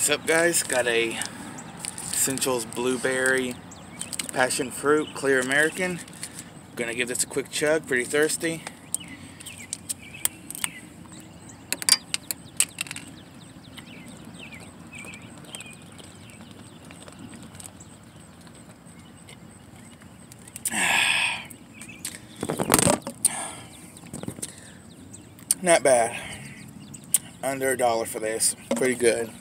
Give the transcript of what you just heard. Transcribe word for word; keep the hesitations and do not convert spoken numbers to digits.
What's up, guys? Got a Essentials Blueberry Passion Fruit Clear American. Gonna give this a quick chug. Pretty thirsty. Not bad. Under a dollar for this. Pretty good.